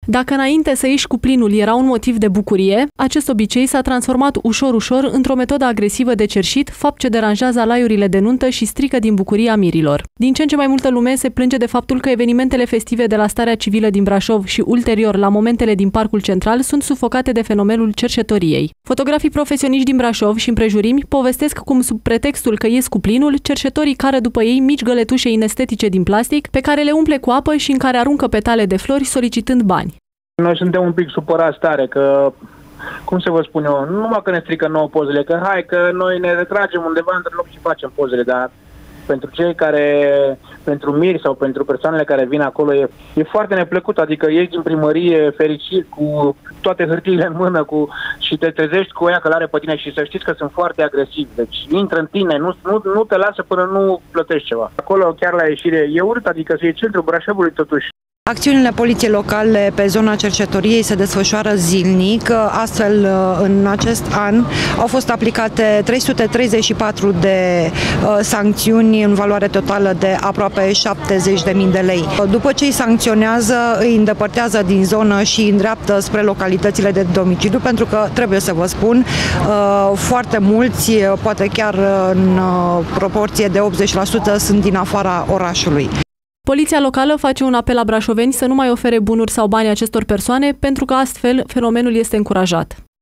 Dacă înainte să ieși cu plinul era un motiv de bucurie, acest obicei s-a transformat ușor într-o metodă agresivă de cerșit, fapt ce deranjează alaiurile de nuntă și strică din bucuria mirilor. Din ce în ce mai multă lume se plânge de faptul că evenimentele festive de la Starea Civilă din Brașov și ulterior la momentele din Parcul Central sunt sufocate de fenomenul cerșetoriei. Fotografii profesioniști din Brașov și împrejurimi povestesc cum, sub pretextul că ies cu plinul, cerșetorii cară după ei mici găletușe inestetice din plastic, pe care le umple cu apă și în care aruncă petale de flori solicitând bani. Noi suntem un pic supărați tare că, cum să vă spun eu, nu numai că ne strică nouă pozele, că hai că noi ne retragem undeva între loc și facem pozele, dar pentru cei care, pentru miri sau pentru persoanele care vin acolo e foarte neplăcut, adică ieși din primărie fericit cu toate hârtiile în mână și te trezești cu ea călare pe tine și să știți că sunt foarte agresivi, deci intră în tine, nu te lasă până nu plătești ceva. Acolo chiar la ieșire e urât, adică e centrul Brașovului totuși. Acțiunile poliției locale pe zona cerșetoriei se desfășoară zilnic, astfel în acest an au fost aplicate 334 de sancțiuni în valoare totală de aproape 70.000 de lei. După ce îi sancționează, îi îndepărtează din zonă și îi îndreaptă spre localitățile de domiciliu, pentru că, trebuie să vă spun, foarte mulți, poate chiar în proporție de 80%, sunt din afara orașului. Poliția locală face un apel la brașoveni să nu mai ofere bunuri sau bani acestor persoane, pentru că astfel fenomenul este încurajat.